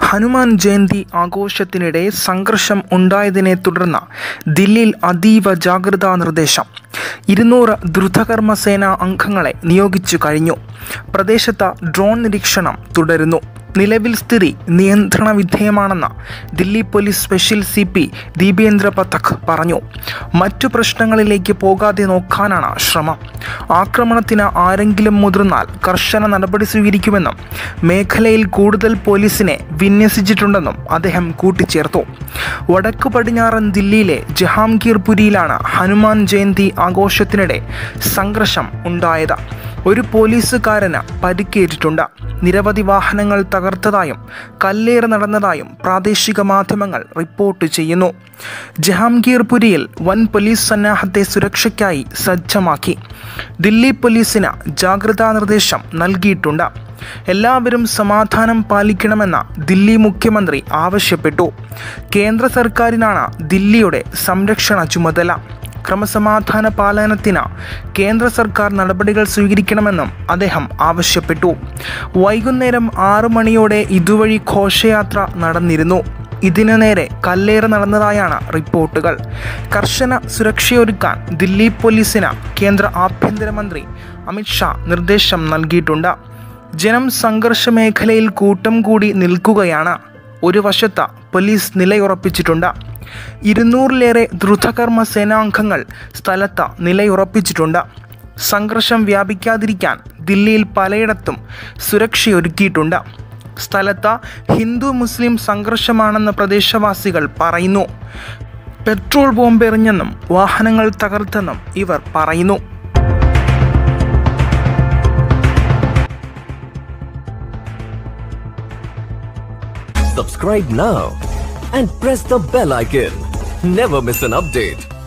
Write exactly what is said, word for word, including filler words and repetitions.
ഹനുമാൻ ജയന്തി ആഘോഷത്തിനിടെ സംഘർഷം ഉണ്ടായതിനെ തുടർന്ന് ദില്ലിയിൽ അതീവ ജാഗ്രതാ നിർദ്ദേശം. ഇരുന്നൂറ് ദ്രുതകർമ്മസേനാ അംഗങ്ങളെ നിയോഗിച്ചു കഴിഞ്ഞു. പ്രദേശത്ത് ഡ്രോൺ നിരീക്ഷണം തുടരുന്നു. നിലവിൽ സ്ഥിതി നിയന്ത്രണ വിധേയമാണെന്ന് Delhi police special C P Deependra Pathak പറഞ്ഞു. മറ്റു പ്രശ്നങ്ങളിലേക്ക് പോകാതെ നോക്കാനാണ് ശ്രമം. ആക്രമണത്തിന് ആരെങ്കിലും മുതിർന്നാൽ കർശന നടപടി സ്വീകരിക്കുമെന്നും മേഖലയിൽ കൂടുതൽ പോലീസിനെ വിന്യസിച്ചിട്ടുണ്ടെന്നും അദ്ദേഹം കൂട്ടിച്ചേർത്തു. വടക്കു പടിഞ്ഞാറൻ ദില്ലിയിലെ ജഹാംഗീർപുരിയിലാണ് ഹനുമാൻ ജയന്തി ആഘോഷത്തിനിടെ സംഘർഷം ഉണ്ടായത്. ഒരു പോലീസുകാരന് പരിക്കേറ്റിട്ടുണ്ട്. നിരവധി വാഹനങ്ങൾ തകർത്തതായും കല്ലേറ് നടന്നതായും പ്രാദേശിക മാധ്യമങ്ങൾ റിപ്പോർട്ട് ചെയ്യുന്നു. ജഹാംഗീർപുരിയിൽ വൻ പോലീസ് സന്നാഹത്തെ സുരക്ഷയ്ക്കായി സജ്ജമാക്കി. ദില്ലി പോലീസിന് ജാഗ്രതാ നിർദ്ദേശം നൽകിയിട്ടുണ്ട്. എല്ലാവരും സമാധാനം പാലിക്കണമെന്ന് ദില്ലി മുഖ്യമന്ത്രി ആവശ്യപ്പെട്ടു. കേന്ദ്ര സർക്കാരിനാണ് ദില്ലിയുടെ സംരക്ഷണ ചുമതല. ക്രമസമാധാന പാലനത്തിന് കേന്ദ്ര സർക്കാർ നടപടികൾ സ്വീകരിക്കണമെന്നും അദ്ദേഹം ആവശ്യപ്പെട്ടു. വൈകുന്നേരം ആറു മണിയോടെ ഇതുവഴി ഘോഷയാത്ര നടന്നിരുന്നു. ഇതിനു നേരെ കല്ലേറ് നടന്നതായാണ് റിപ്പോർട്ടുകൾ. കർശന സുരക്ഷയൊരുക്കാൻ ദില്ലി പോലീസിന് കേന്ദ്ര ആഭ്യന്തരമന്ത്രി അമിത്ഷാ നിർദ്ദേശം നൽകിയിട്ടുണ്ട്. ജനം സംഘർഷ മേഖലയിൽ കൂട്ടം കൂടി നിൽക്കുകയാണ്. ഒരു വശത്ത് പോലീസ് നിലയുറപ്പിച്ചിട്ടുണ്ട്. ഇരുന്നൂറിലേറെ ദ്രുതകർമ്മ സേനാംഗങ്ങൾ സ്ഥലത്ത് നിലയുറപ്പിച്ചിട്ടുണ്ട്. സംഘർഷം വ്യാപിക്കാതിരിക്കാൻ ദില്ലിയിൽ പലയിടത്തും സുരക്ഷയൊരുക്കിയിട്ടുണ്ട്. സ്ഥലത്ത് ഹിന്ദു മുസ്ലിം സംഘർഷമാണെന്ന് പ്രദേശവാസികൾ പറയുന്നു. പെട്രോൾ ബോംബെറിഞ്ഞെന്നും വാഹനങ്ങൾ തകർത്തെന്നും ഇവർ പറയുന്നു. Subscribe now and press the bell icon. Never miss an update.